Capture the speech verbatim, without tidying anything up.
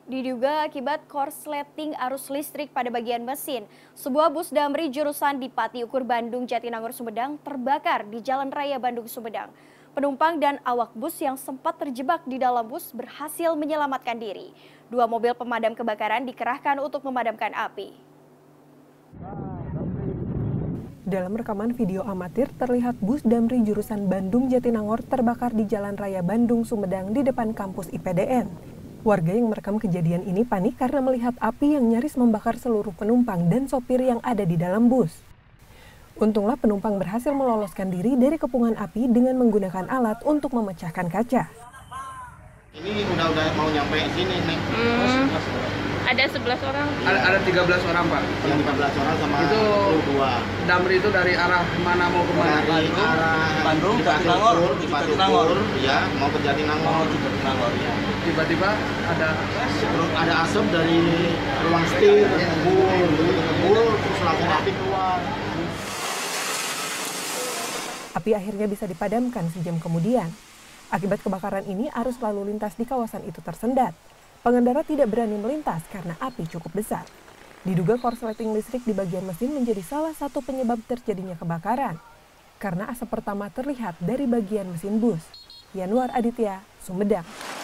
Diduga akibat korsleting arus listrik pada bagian mesin, sebuah bus Damri jurusan di Pati Ukur Bandung Jatinangor Sumedang terbakar di Jalan Raya Bandung Sumedang. Penumpang dan awak bus yang sempat terjebak di dalam bus berhasil menyelamatkan diri. Dua mobil pemadam kebakaran dikerahkan untuk memadamkan api. Dalam rekaman video amatir terlihat bus Damri jurusan Bandung Jatinangor terbakar di Jalan Raya Bandung Sumedang di depan kampus I P D N. Warga yang merekam kejadian ini panik karena melihat api yang nyaris membakar seluruh penumpang dan sopir yang ada di dalam bus. Untunglah penumpang berhasil meloloskan diri dari kepungan api dengan menggunakan alat untuk memecahkan kaca. Ini udah udah mau nyampe sini nih. Hmm. Ada sebelas orang. Ada, ada tiga belas orang, Pak. Yang tiga belas orang sama itu dua. Damri itu dari arah mana mau ke mana? Dari arah Bandung, Jatinangor, Jatinangor, ya, mau ke Jatinangor. Jatinangor, ya. Tiba-tiba ada Terus ada asap dari ruang setir, kebul, kebul, terus langsung api keluar. Api akhirnya bisa dipadamkan sejam kemudian. Akibat kebakaran ini, arus lalu lintas di kawasan itu tersendat. Pengendara tidak berani melintas karena api cukup besar. Diduga korsleting listrik di bagian mesin menjadi salah satu penyebab terjadinya kebakaran. Karena asap pertama terlihat dari bagian mesin bus. Yanuar Aditya, Sumedang.